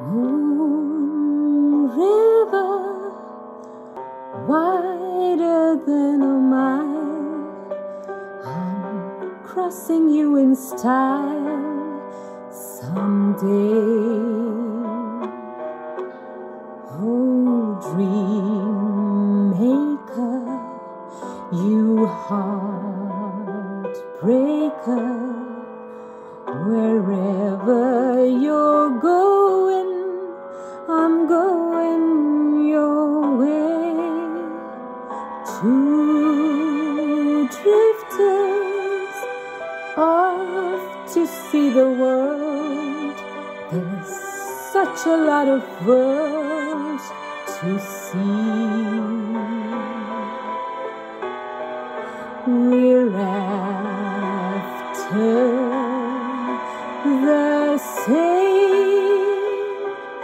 Moon river, wider than a mile, I'm crossing you in style someday. Oh, dream maker, you heartbreaker, wherever you're going, I'm going your way. Two drifters off to see the world. There's such a lot of world to see. We're after the same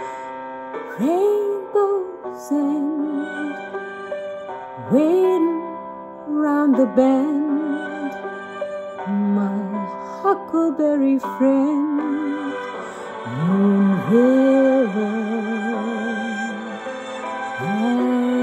rainbow's end, waiting round the bend, my huckleberry friend. Moon river and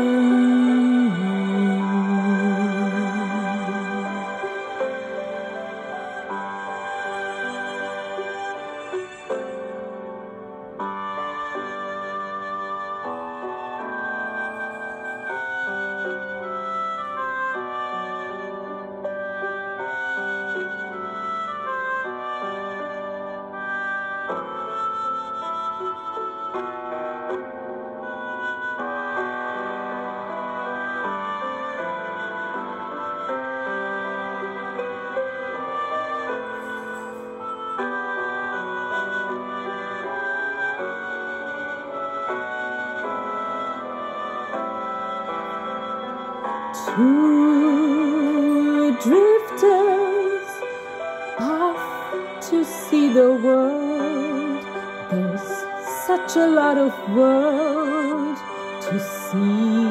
two drifters off to see the world. There's such a lot of world to see.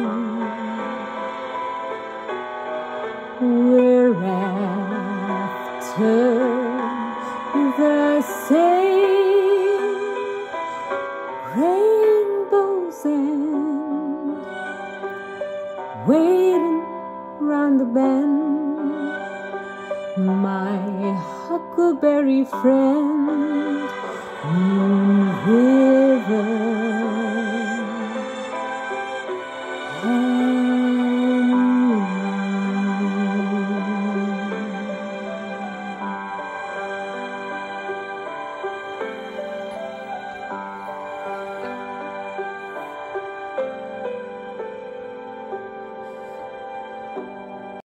We're after the same rainbow's end, waiting round the bend, my huckleberry friend.